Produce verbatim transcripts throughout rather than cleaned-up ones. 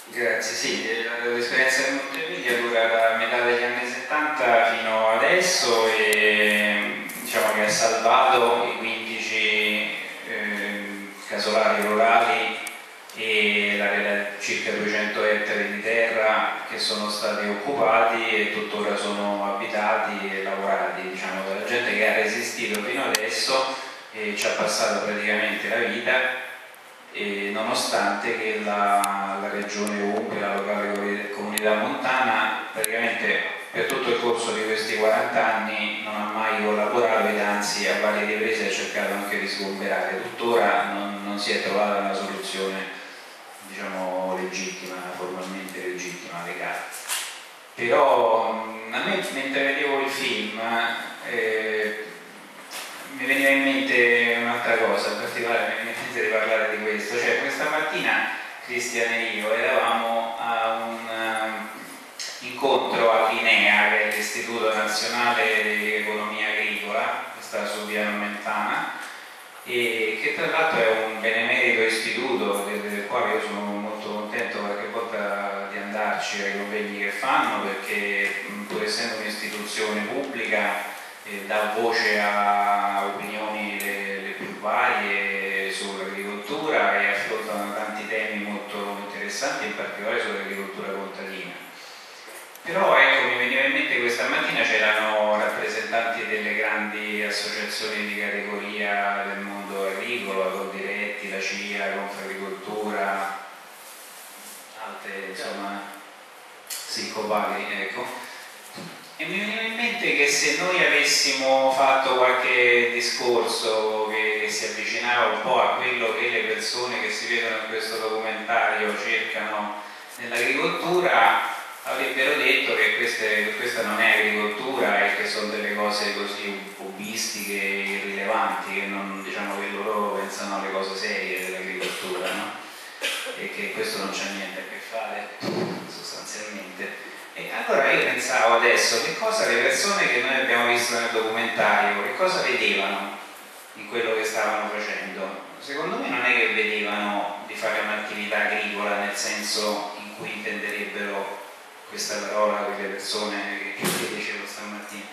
Grazie, sì, l'esperienza di Montepiglia dura da metà degli anni settanta fino adesso e diciamo che ha salvato i quindici eh, casolari rurali e la, circa duecento ettari di terra che sono stati occupati e tuttora sono abitati e lavorati, diciamo, dalla gente che ha resistito fino adesso e ci ha passato praticamente la vita. E nonostante che la, la regione Umbria, la locale comunità montana, praticamente per tutto il corso di questi quaranta anni non ha mai collaborato ed anzi a varie riprese ha cercato anche di sgomberare. Tuttora non, non si è trovata una soluzione, diciamo, legittima, formalmente legittima, legale. Però a me, mentre vedevo il film, eh, mi veniva in mente un'altra cosa, in particolare mi veniva in mente di parlare di questo, cioè questa mattina Cristian e io eravamo a un um, incontro all'INEA, che è l'Istituto Nazionale di Economia Agricola, che sta su via Nomentana, e che tra l'altro è un benemerito istituto del quale io sono molto contento qualche volta di andarci ai convegni che fanno, perché pur essendo un'istituzione pubblica eh, dà voce a opinioni le, le più varie sull'agricoltura e affrontano tanti temi molto interessanti, in particolare sull'agricoltura contadina. Però ecco, mi veniva in mente questa mattina c'erano rappresentanti delle grandi associazioni di categoria del mondo agricolo, la Coldiretti, la C I A, la Confagricoltura, altre, insomma, sì, Copagri, ecco. E mi veniva in mente che se noi avessimo fatto qualche discorso che, che si avvicinava un po' a quello che le persone che si vedono in questo documentario cercano nell'agricoltura, avrebbero detto che, queste, che questa non è agricoltura e che sono delle cose così hobbistiche e irrilevanti, che non, diciamo, che loro pensano alle cose serie dell'agricoltura, no? E che questo non c'ha niente a che fare sostanzialmente. E allora io pensavo adesso che cosa le persone che noi abbiamo visto nel documentario, che cosa vedevano in quello che stavano facendo? Secondo me non è che vedevano di fare un'attività agricola nel senso in cui intenderebbero questa parola quelle persone che vi dicevo stamattina.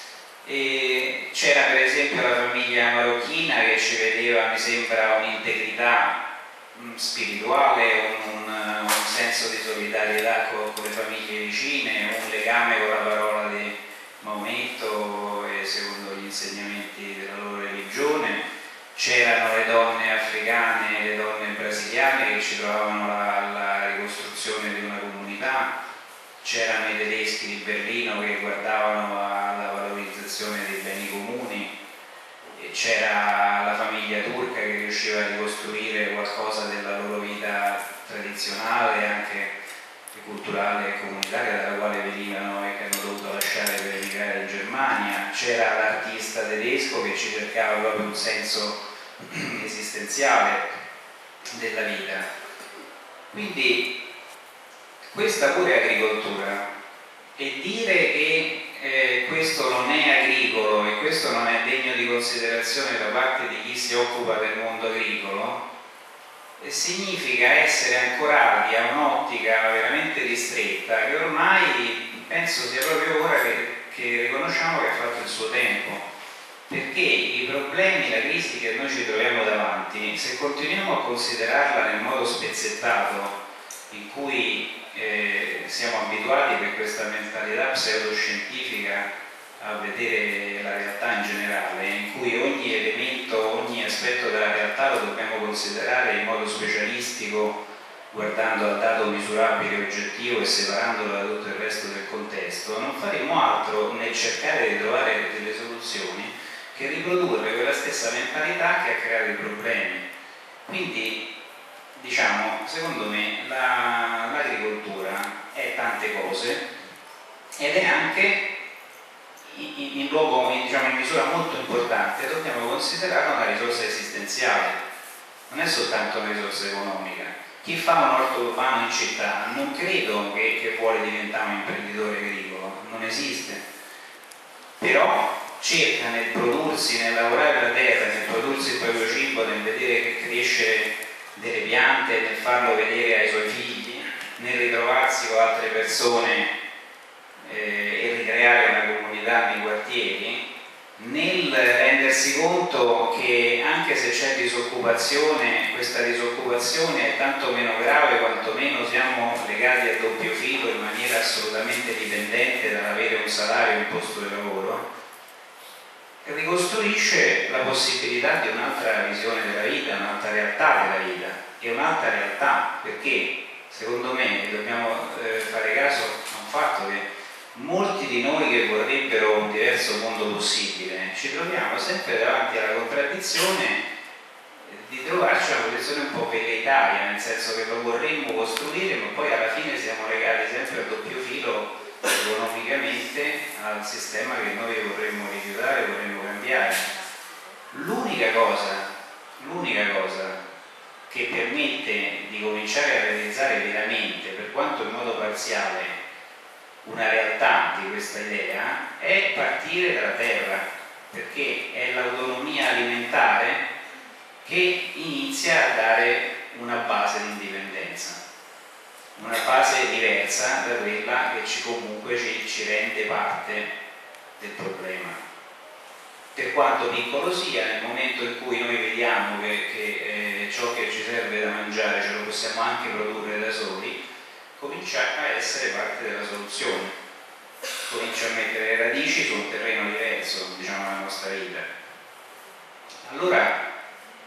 E c'era per esempio la famiglia marocchina che ci vedeva, mi sembra, un'integrità spirituale, un, un, un senso di solidarietà con, con le famiglie vicine, un legame con la parola di Maometto e secondo gli insegnamenti della loro religione. C'erano le donne africane e le donne brasiliane che ci trovavano alla ricostruzione di una comunità. C'erano i tedeschi di Berlino che guardavano alla valorizzazione dei beni comuni, c'era la famiglia turca che riusciva a ricostruire qualcosa della loro vita tradizionale, anche culturale e comunitaria, dalla quale venivano e che hanno dovuto lasciare per emigrare in Germania. C'era l'artista tedesco che ci cercava proprio un senso esistenziale della vita. Quindi questa pure è agricoltura, e dire che eh, questo non è agricolo e questo non è degno di considerazione da parte di chi si occupa del mondo agricolo eh, significa essere ancorati a un'ottica veramente ristretta che ormai penso sia proprio ora che, che riconosciamo che ha fatto il suo tempo, perché i problemi, la crisi che noi ci troviamo davanti, se continuiamo a considerarla nel modo spezzettato in cui eh, siamo abituati per questa mentalità pseudoscientifica a vedere la realtà in generale, in cui ogni elemento, ogni aspetto della realtà lo dobbiamo considerare in modo specialistico, guardando al dato misurabile e oggettivo e separandolo da tutto il resto del contesto, non faremo altro nel cercare di trovare delle soluzioni che riprodurre quella stessa mentalità che ha creato i problemi. Quindi, diciamo, secondo me l'agricoltura è tante cose ed è anche in, in luogo, in, diciamo, in misura molto importante, dobbiamo considerarla una risorsa esistenziale, non è soltanto una risorsa economica. Chi fa un orto urbano in città non credo che, che vuole diventare un imprenditore agricolo, non esiste, però cerca nel prodursi, nel lavorare la terra, nel prodursi il proprio cibo, nel vedere che cresce delle piante, nel farlo vedere ai suoi figli, nel ritrovarsi con altre persone eh, e ricreare una comunità nei quartieri, nel rendersi conto che anche se c'è disoccupazione, questa disoccupazione è tanto meno grave quanto meno siamo legati a doppio filo in maniera assolutamente dipendente dall'avere un salario e un posto di lavoro, ricostruisce la possibilità di un'altra visione della vita, un'altra realtà della vita, e un'altra realtà perché secondo me dobbiamo eh, fare caso a un fatto che molti di noi che vorrebbero un diverso mondo possibile ci troviamo sempre davanti alla contraddizione di trovarci in una posizione un po' velleitaria, nel senso che lo vorremmo costruire ma poi alla fine siamo legati sempre a doppio filo economicamente al sistema che noi vorremmo rifiutare, vorremmo cambiare. L'unica cosa, l'unica cosa che permette di cominciare a realizzare veramente, per quanto in modo parziale, una realtà di questa idea è partire dalla terra, perché è l'autonomia alimentare che inizia a dare una base di indipendenza, una base diversa da quella che ci, comunque ci, ci rende parte del problema. Per quanto piccolo sia, nel momento in cui noi vediamo che, che eh, ciò che ci serve da mangiare ce lo possiamo anche produrre da soli, comincia a essere parte della soluzione, comincia a mettere le radici su un terreno diverso, diciamo, nella nostra vita. Allora,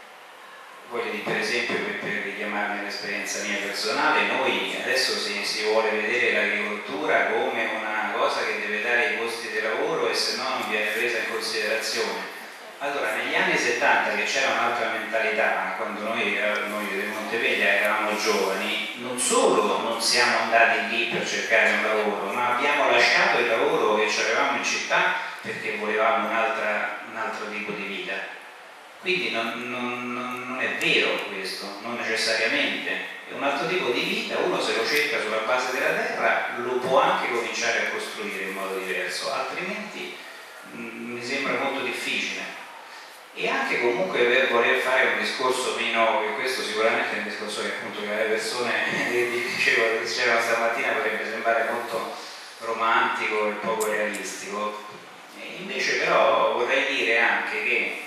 voglio dire, per esempio, per, per richiamarmi all'esperienza mia personale, noi adesso si, si vuole vedere l'agricoltura come una cosa che deve dare i posti di lavoro e se no non viene presa in considerazione. Allora, negli anni settanta, che c'era un'altra mentalità, quando noi, noi di Montepeglia eravamo giovani, non solo non siamo andati lì per cercare un lavoro, ma abbiamo lasciato il lavoro che avevamo in città perché volevamo un, un altro tipo di vita. Quindi non, non, non è vero questo, non necessariamente. È un altro tipo di vita, uno se lo cerca sulla base della terra, lo può anche cominciare a costruire in modo diverso, altrimenti mh, mi sembra molto difficile. E anche comunque per voler fare un discorso meno, che questo sicuramente è un discorso che appunto che alle persone che dicevo che dicevano stamattina potrebbe sembrare molto romantico e poco realistico. E invece però vorrei dire anche che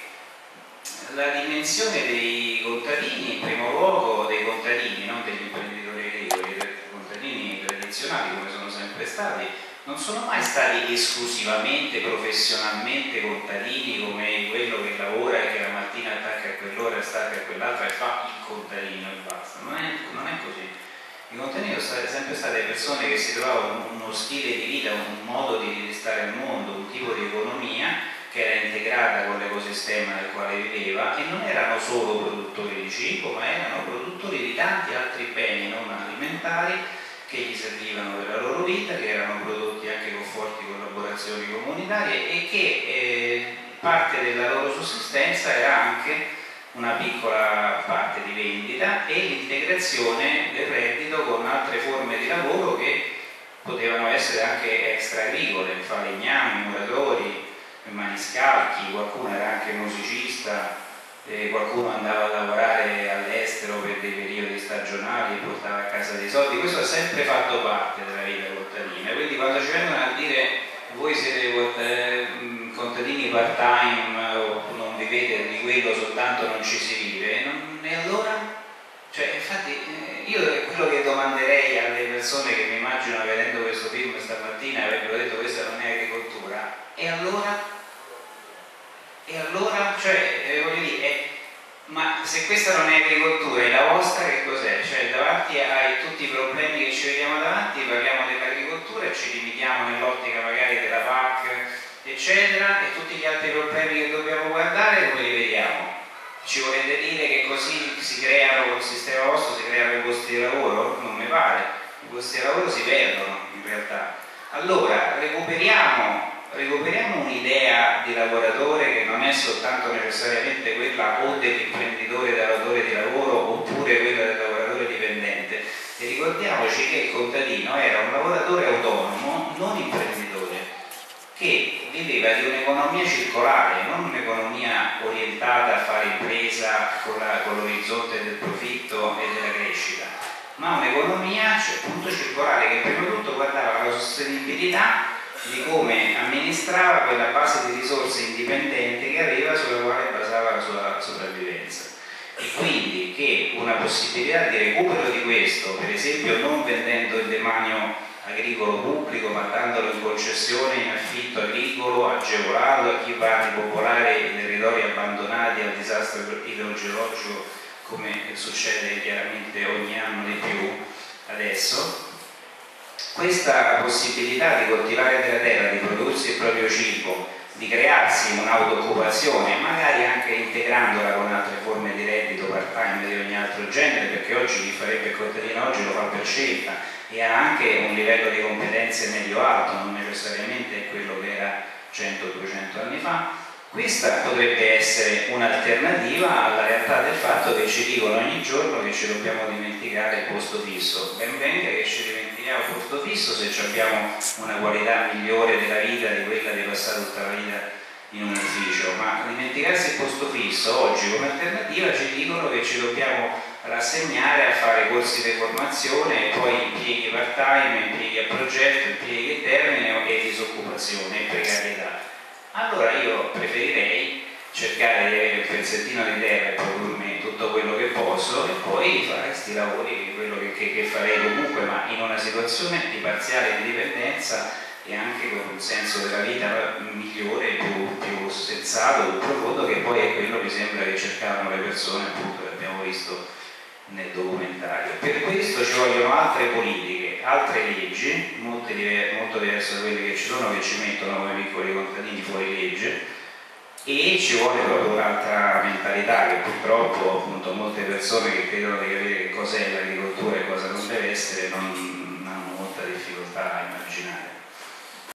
la dimensione dei contadini, in primo luogo dei contadini, non degli imprenditori agricoli, dei contadini tradizionali come sono sempre stati, non sono mai stati esclusivamente, professionalmente contadini come quello che lavora e che la mattina attacca a quell'ora, stacca a quell'altra e fa il contadino e basta. Non è, non è così. I contadini sono sempre state persone che si trovavano uno stile di vita, un modo di stare al mondo, un tipo di economia che era integrata con l'ecosistema nel quale viveva e non erano solo produttori di cibo, ma erano produttori di tanti altri beni non alimentari che gli servivano per la loro vita, che erano prodotti anche con forti collaborazioni comunitarie e che eh, parte della loro sussistenza era anche una piccola parte di vendita e l'integrazione del reddito con altre forme di lavoro che potevano essere anche extra agricole, falegnami, muratori, maniscalchi, qualcuno era anche musicista, eh, qualcuno andava a lavorare all'estero per dei periodi stagionali e portava a casa dei soldi. Questo ha sempre fatto parte della vita contadina, quindi quando ci vengono a dire voi siete eh, contadini part time o non vivete di quello soltanto, non ci si vive, non, e allora? Cioè, infatti eh, io quello che domanderei alle persone che mi immagino vedendo questo film stamattina avrebbero detto questa non è agricoltura, e allora? E allora? Cioè, eh, voglio dire, eh, ma se questa non è agricoltura e la vostra che cos'è? Cioè, davanti ai tutti i problemi che ci vediamo davanti parliamo dell'agricoltura e ci limitiamo nell'ottica magari della P A C, eccetera, e tutti gli altri problemi che dobbiamo guardare come li vediamo? Ci volete dire che così si creano, col sistema vostro si creano i posti di lavoro? Non mi pare, i posti di lavoro si perdono in realtà. Allora, recuperiamo, recuperiamo un'idea di lavoratore che non è soltanto necessariamente quella o dell'imprenditore datore di lavoro oppure quella del lavoratore dipendente, e ricordiamoci che il contadino era un lavoratore autonomo, non imprenditore, che viveva di un'economia circolare, non un'economia orientata a fare impresa con l'orizzonte del profitto e della crescita, ma un'economia nasce il punto circolare, che prima di tutto guardava la sostenibilità di come amministrava quella base di risorse indipendente che aveva, sulla quale basava la sua sopravvivenza. E quindi che una possibilità di recupero di questo, per esempio non vendendo il demanio agricolo pubblico ma dandolo in concessione, in affitto agricolo, agevolato a chi va a ripopolare i territori abbandonati al disastro idrogeologico, come succede chiaramente ogni anno di più adesso, questa possibilità di coltivare della terra, di prodursi il proprio cibo, di crearsi un'autooccupazione, magari anche integrandola con altre forme di reddito part-time di ogni altro genere, perché oggi chi farebbe il contadino oggi lo fa per scelta e ha anche un livello di competenze medio-alto, non necessariamente è quello che era cento duecento anni fa. Questa potrebbe essere un'alternativa alla realtà del fatto che ci dicono ogni giorno che ci dobbiamo dimenticare il posto fisso. Ben venga che ci dimentichiamo il posto fisso se abbiamo una qualità migliore della vita di quella di passare tutta la vita in un ufficio, ma dimenticarsi il posto fisso oggi come alternativa ci dicono che ci dobbiamo rassegnare a fare corsi di formazione e poi impieghi part-time, impieghi a progetto, impieghi a termine e disoccupazione e precarietà. Allora io preferirei cercare di avere un pezzettino di terra e produrmi tutto quello che posso e poi fare questi lavori, quello che, che, che farei comunque, ma in una situazione di parziale indipendenza e anche con un senso della vita migliore, più, più sensato, più profondo, che poi è quello che sembra che cercavano le persone, appunto, che abbiamo visto nel documentario. Per questo ci vogliono altre politiche, altre leggi, molto, diver molto diverse da quelle che ci sono, che ci mettono come piccoli contadini fuori legge, e ci vuole proprio un'altra mentalità che purtroppo appunto molte persone che credono di capire che cos'è l'agricoltura e cosa non deve essere non, non hanno molta difficoltà a immaginare.